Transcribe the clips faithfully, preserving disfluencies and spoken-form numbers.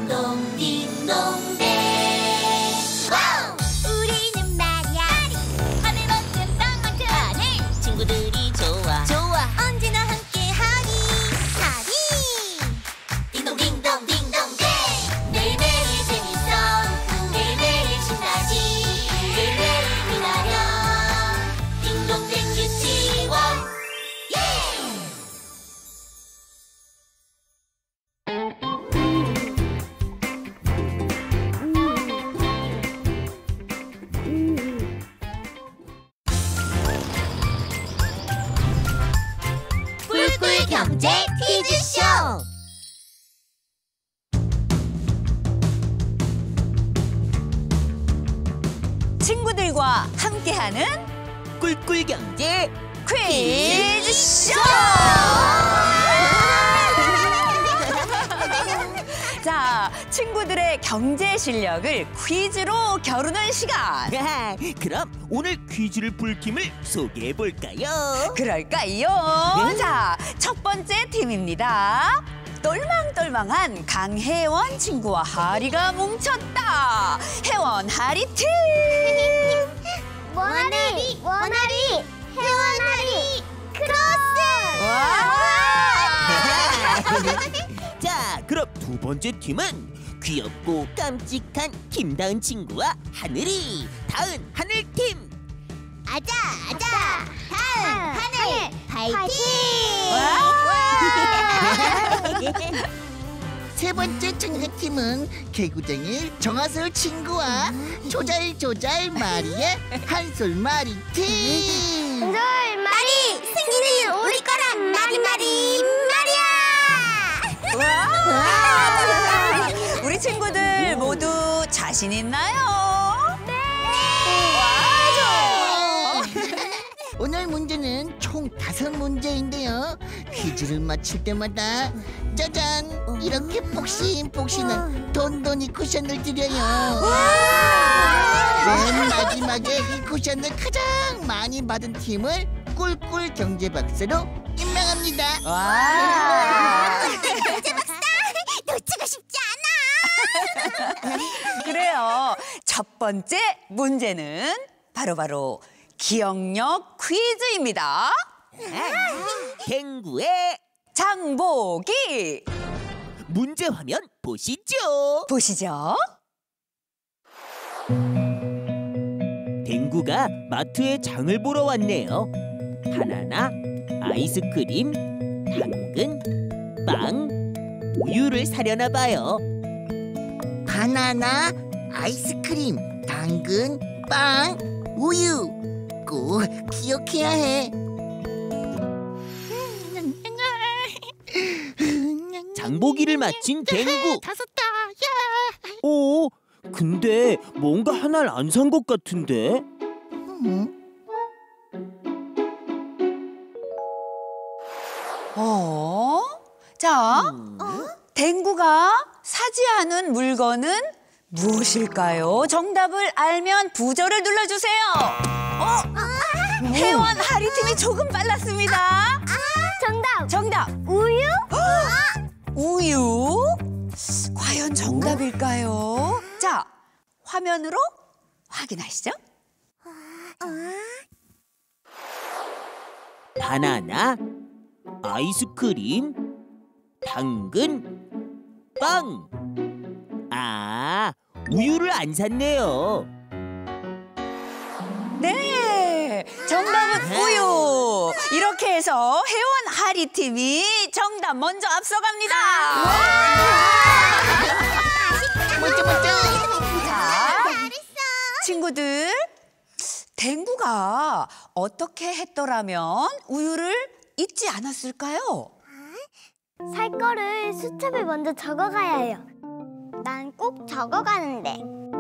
딩동 딩동댕. 와우! 우리는 말이야 하늘만큼 땅만큼 하늘 친구들이 좋아 좋아 언제나 함께하리 하리. 딩동 딩동 딩동댕. 매일매일 재밌어 매일매일 신나지 매일매일 빛나려 딩동댕 유치원. 예! 꿀꿀 경제 퀴즈쇼. 친구들과 함께하는 꿀꿀 경제 퀴즈쇼! 자, 친구들의 경제 실력을 퀴즈로 겨루는 시간. 그럼 오늘 퀴즈를 풀 팀을 소개해 볼까요? 그럴까요? 네. 자, 첫 번째 팀입니다. 똘망똘망한 강혜원 친구와 하리가 뭉쳤다. 혜원 하리 팀. 원하리 원하리 혜원하리 크로스. 자, 그럼 두 번째 팀은 귀엽고 깜찍한 김다은 친구와 하늘이 다은 하늘팀. 아자 아자 다음 하늘 파이팅. 세 번째 청소팀은 개구쟁이 정하솔 친구와 조잘조잘 마리의 한솔마리 팀. 마리 승리는 우리 거란 마리 마리 마리야. 우리 친구들 모두 자신 있나요? 네. 오늘 문제는 총 다섯 문제인데요. 퀴즈를 맞힐 때마다 짜잔 이렇게 폭신폭신한 돈돈이 쿠션을 드려요. 맨 마지막에 이 쿠션을 가장 많이 받은 팀을 꿀꿀 경제 박사로 임명합니다. 와. 경제 박사 놓치고 싶지 않아. 그래요. 첫 번째 문제는 바로바로 기억력 퀴즈입니다. 댕구의 장보기 문제 화면 보시죠. 보시죠. 댕구가 마트에 장을 보러 왔네요. 바나나, 아이스크림, 당근, 빵, 우유를 사려나 봐요. 바나나, 아이스크림, 당근, 빵, 우유 꼭 기억해야 해. 장보기를 마친 댕구. 다 썼다. 야. 오, 근데 뭔가 하나를 안 산 것 같은데? 음. 어? 자, 댕구가 사지 않은 물건은 무엇일까요? 정답을 알면 부저를 눌러주세요. 어? 혜원 하리팀이 조금 빨랐습니다. 정답 정답! 우유. 우유? 과연 정답일까요? 자, 화면으로 확인하시죠. 바나나, 아이스크림, 당근, 빵. 아, 우유를 안 샀네요. 네, 정답은 우유. 이렇게 해서 혜원 하리 팀이 정답 먼저 앞서갑니다. 멋져 멋져. 자, 친구들, 댕구가 어떻게 했더라면 우유를 잊지 않았을까요? 살 거를 수첩에 먼저 적어가야 해요. 난 꼭 적어가는데.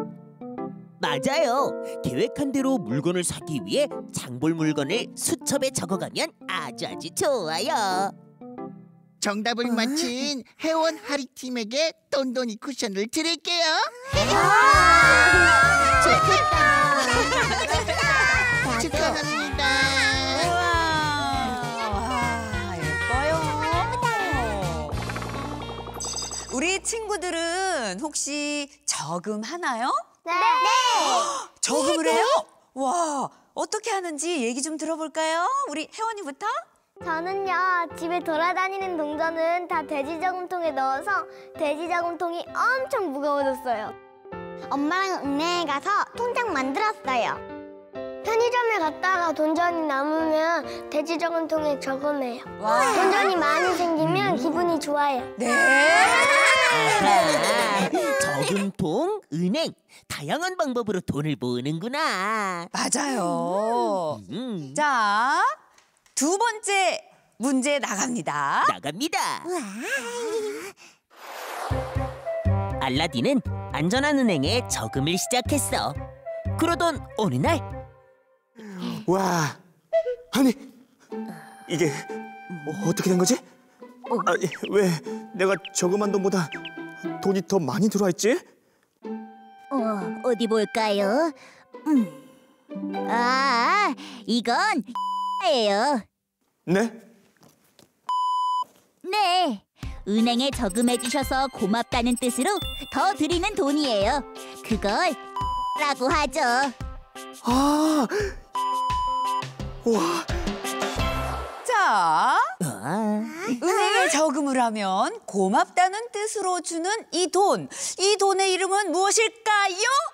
맞아요. 계획한 대로 물건을 사기 위해 장볼 물건을 수첩에 적어가면 아주 아주 좋아요. 정답을 맞힌 혜원 하리 팀에게 돈돈이 쿠션을 드릴게요. 좋겠다. 축하합니다. 와, 예뻐요. 우리 친구들은 혹시 저금하나요? 네. 저금을 해요? 와, 어떻게 하는지 얘기 좀 들어볼까요? 우리 혜원이부터? 저는요, 집에 돌아다니는 동전은 다 돼지 저금통에 넣어서 돼지 저금통이 엄청 무거워졌어요. 엄마랑 은행에 가서 통장 만들었어요. 편의점에 갔다가 돈전이 남으면 돼지 저금통에 저금해요. 와. 돈전이 많이 생기면 기분이 좋아요. 네. 아하, 저금통, 은행, 다양한 방법으로 돈을 모으는구나. 맞아요. 음, 자, 두 번째 문제 나갑니다. 나갑니다. 알라딘은 안전한 은행에 저금을 시작했어. 그러던 어느 날 와, 아니 이게 어, 어떻게 된 거지? 아니, 왜 내가 저금한 돈보다 돈이 더 많이 들어와 있지? 어, 어디 볼까요? 음. 아, 이건 예요. 네? 네. 은행에 저금해 주셔서 고맙다는 뜻으로 더 드리는 돈이에요. 그걸 라고 하죠. 아, 와, 자, 아, 은행에 저금을 하면 고맙다는 뜻으로 주는 이 돈. 이 돈의 이름은 무엇일까요?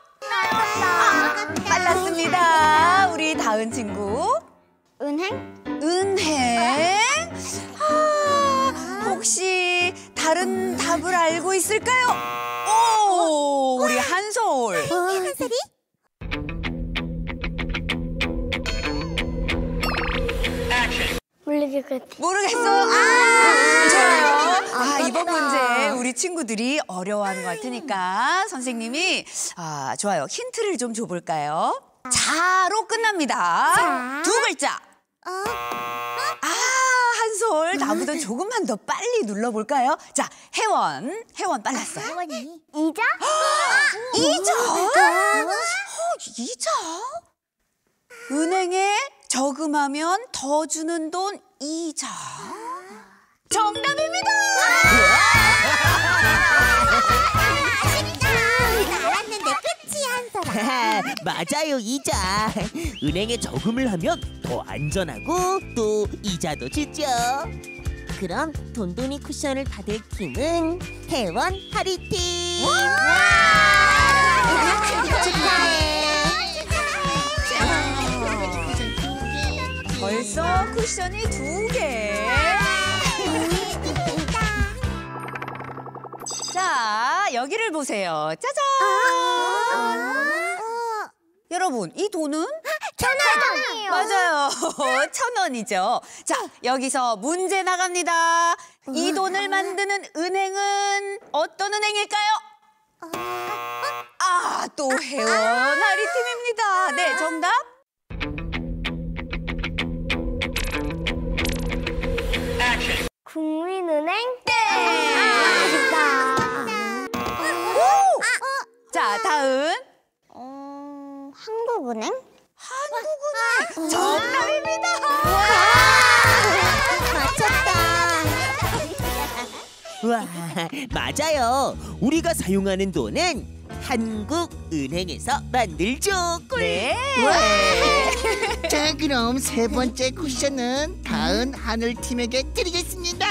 아, 빨랐습니다. 우리 다은 친구. 은행? 은행? 아, 혹시 다른 답을 알고 있을까요? 오, 우리 한솔. 한솔이? 모르겠어요. 모르겠어요. 아, 좋아요. 아, 이번 문제 우리 친구들이 어려워하는 것 같으니까 선생님이 아, 좋아요. 힌트를 좀 줘볼까요? 자로 끝납니다. 두 글자. 아, 한솔 나보다 조금만 더 빨리 눌러볼까요? 자, 혜원. 혜원 빨랐어요. 이자? 이자? 어, 이자? 은행에 저금하면 더 주는 돈 이자. 정답입니다. 알았는데 끝이 한솔아. 맞아요, 이자. 은행에 저금을 하면 더 안전하고 또 이자도 주죠. 그럼 돈돈이 쿠션을 받을 팀은 혜원 하리팀. 벌써 쿠션이 두 개. 자, 여기를 보세요. 짜잔. 여러분, 이 돈은? 천 원이에요. 맞아요. 천 원이죠. 자, 여기서 문제 나갑니다. 이 돈을 만드는 은행은 어떤 은행일까요? 아, 또 혜원 하리팀입니다. 네, 정답. 국민은행? 네. 아쉽다. 자, 다은. 어, 한국은행? 한국은행. 정답입니다. 맞췄다. 와, 맞아요. 우리가 사용하는 돈은 한국은행에서 만들죠. 네. 자, 그럼 세 번째 쿠션은 다은 하늘팀에게 드리겠습니다.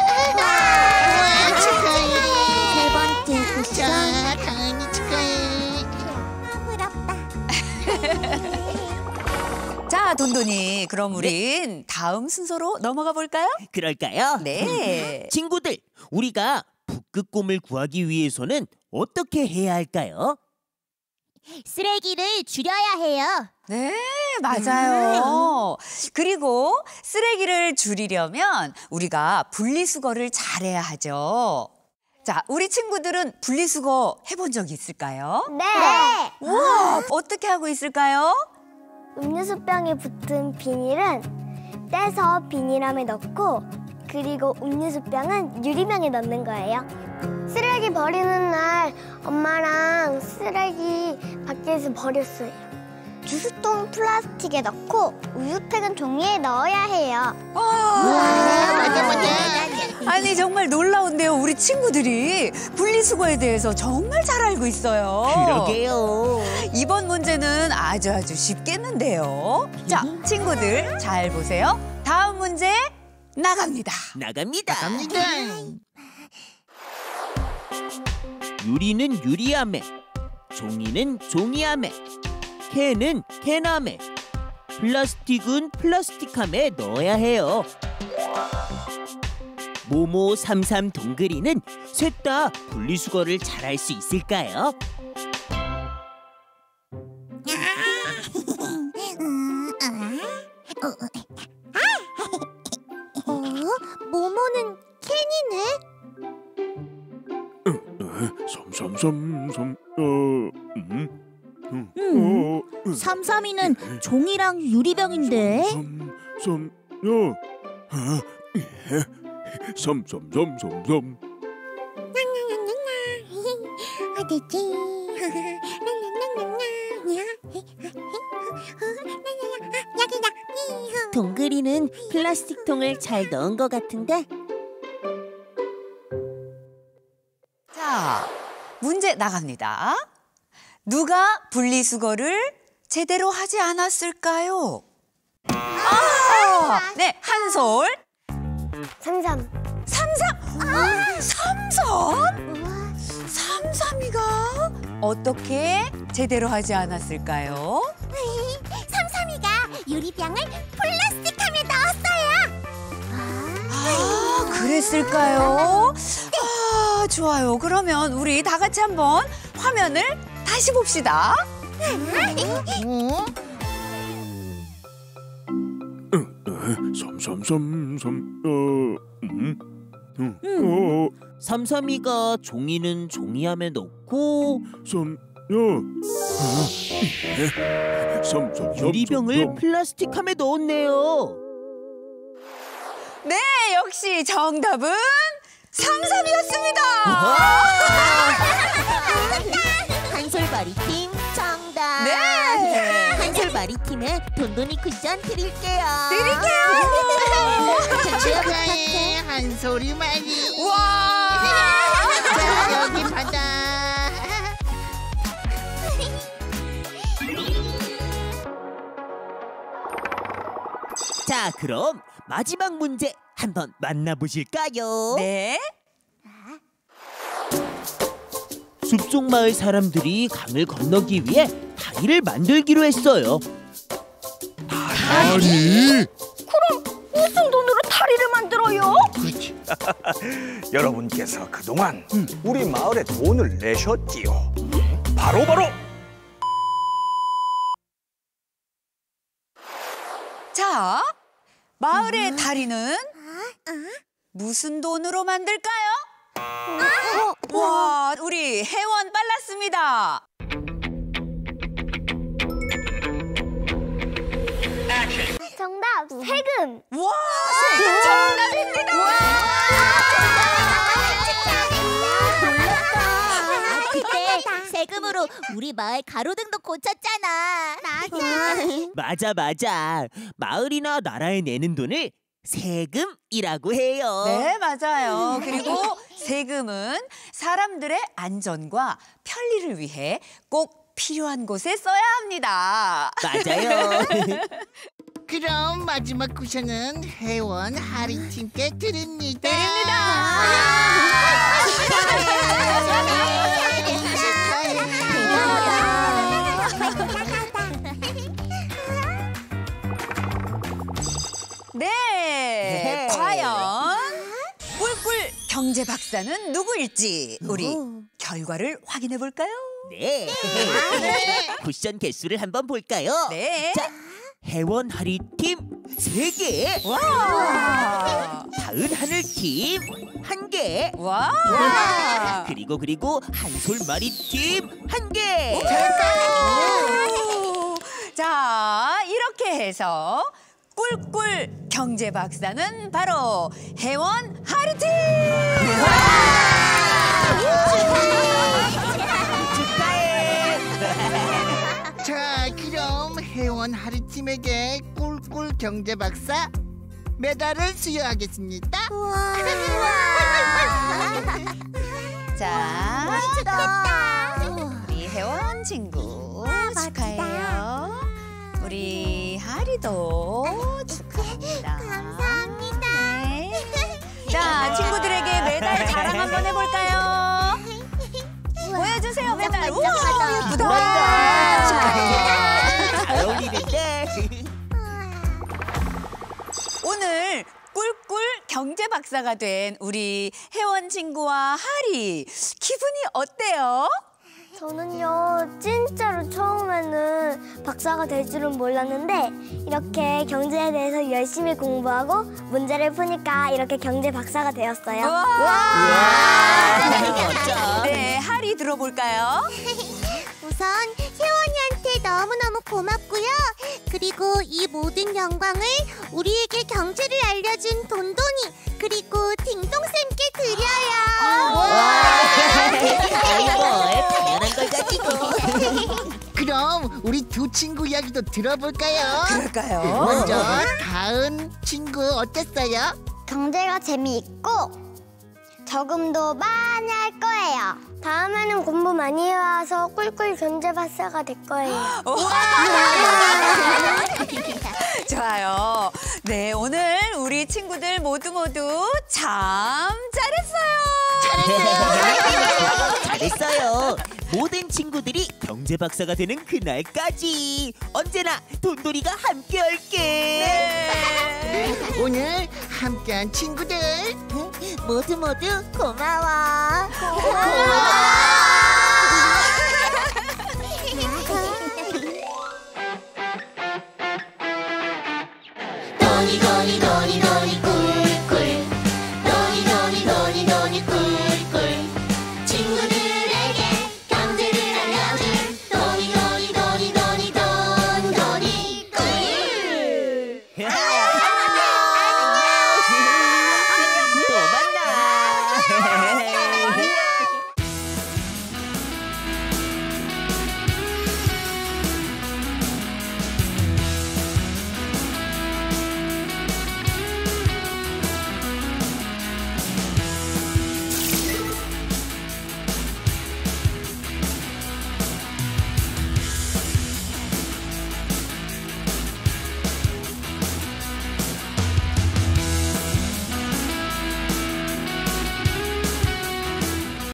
와, 축하해. 세 번째 쿠션. 자, 다은이 축하해. 부럽다. 자, 돈돈이. 그럼 우린 다음 순서로 넘어가 볼까요? 그럴까요? 네. 친구들, 우리가 북극곰을 구하기 위해서는 어떻게 해야 할까요? 쓰레기를 줄여야 해요. 네, 맞아요. 그리고 쓰레기를 줄이려면 우리가 분리수거를 잘해야 하죠. 자, 우리 친구들은 분리수거 해본 적 있을까요? 네. 우와, 어떻게 하고 있을까요? 음료수병에 붙은 비닐은 떼서 비닐함에 넣고 그리고 음료수병은 유리병에 넣는 거예요. 쓰레기 버리는 날 엄마랑 쓰레기 밖에서 버렸어요. 주스통 플라스틱에 넣고 우유팩은 종이에 넣어야 해요. 아, 맞아, 맞아. 아니 정말 놀라운데요. 우리 친구들이 분리수거에 대해서 정말 잘 알고 있어요. 그러게요. 이번 문제는 아주 아주 쉽겠는데요. 자, 친구들 잘 보세요. 다음 문제 나갑니다. 나갑니다. 갑니다. 유리는 유리아메, 종이는 종이아메, 캔은 캔아메, 플라스틱은 플라스틱함에 넣어야 해요. 모모 삼삼 동그리는 셋 다 분리수거를 잘할 수 있을까요? 어? 모모는 캔이네. 삼삼삼삼 어, 음, 음, 음. 어, 삼삼이는 종이랑 유리병인데. 삼삼, 어, 아, 예, 삼삼삼삼삼. 어디지? 여기다. 동그리는 플라스틱 통을 잘 넣은 것 같은데? 자, 문제 나갑니다. 누가 분리수거를 제대로 하지 않았을까요? 아, 네, 한솔. 삼삼. 삼삼. 아, 삼삼? 삼삼이가 어떻게 제대로 하지 않았을까요? 삼삼이가 유리병을 플라스틱함에 넣었어요. 아, 그랬을까요? 아, 좋아요. 그러면 우리 다 같이 한번 화면을 다시 봅시다. 어? 삼삼삼삼, 어, 음, 음, 음. 어, 삼삼이가 종이는 종이함에 넣고 삼, 어, 아, 예, 삼삼삼삼. 유리병을 플라스틱함에 넣었네요. 네, 역시 정답은 삼삼이었습니다. 한솔바리 팀 정답. 네. 한솔바리 팀에 돈돈이 쿠션 드릴게요. 드릴게요. 축하해 한솔이 많이. 와. 자, 여기 받아. 자, 그럼 마지막 문제 한번 만나보실까요? 네. 숲속 마을 사람들이 강을 건너기 위해 다리를 만들기로 했어요. 아니, 무슨 돈으로 다리를 만들어요? 여러분께서 그동안 우리 마을에 돈을 내셨지요. 바로 바로 자, 마을의 다리는 무슨 돈으로 만들까요? 와, 우리 혜원 빨랐습니다. 정답 세금. 와, 세금 정답입니다. 아, 그때 세금으로 우리 마을 가로등도 고쳤잖아. 맞아, 맞아. 마을이나 나라에 내는 돈을 세금이라고 해요. 네, 맞아요. 그리고 세금은 사람들의 안전과 편리를 위해 꼭 필요한 곳에 써야 합니다. 맞아요. 그럼 마지막 쿠션은 혜원 하리 팀께 드립니다. 네, 과연 꿀꿀 경제 박사는 누구일지 우리 결과를 확인해 볼까요? 네. 쿠션 개수를 한번 볼까요? 네. 자, 혜원 하리 팀 세 개, 와. 다은 하늘 팀 한 개, 와. 그리고 그리고 한솔 마리 팀 한 개. 오. 자, 이렇게 해서 꿀꿀 경제 박사는 바로 혜원 하리팀! 축하해. 자, 그럼 혜원 하리 팀에게 꿀꿀 경제 박사 메달을 수여하겠습니다. 자, 좋겠다. 우리 혜원 친구 축하해요. 우리 하리도 축하합니다. 감사합니다. 네. 자, 친구들에게 메달 자랑 한번 해볼까요? 보여주세요, 메달. 우와, 예쁘다. 맞다. 축하해요. 잘 어울리는데. 오늘 꿀꿀 경제 박사가 된 우리 혜원 친구와 하리 기분이 어때요? 저는요 진짜로 처음에는 박사가 될 줄은 몰랐는데 이렇게 경제에 대해서 열심히 공부하고 문제를 푸니까 이렇게 경제 박사가 되었어요. 와! 네, 하리 들어볼까요? 우선 혜원이한테 너무너무 고맙고요. 그리고 이 모든 영광을 우리에게 경제를 알려준 돈돈이 그리고 딩동쌤께 드려요. 아이고, 당연한 걸 가지고. 그럼 우리 두 친구 이야기도 들어볼까요? 그럴까요? 먼저 다은 친구 어땠어요? 경제가 재미있고 저금도 많이 할 거예요. 다음에는 공부 많이 해와서 꿀꿀 경제 박사가 될 거예요. 좋아요. 네, 오늘 우리 친구들 모두 모두 참 잘했어요. 잘했어요. 모든 친구들이 경제 박사가 되는 그날까지 언제나 돈돌이가 함께할게. 네. 오늘 함께한 친구들 모두 모두 고마워. 고마워.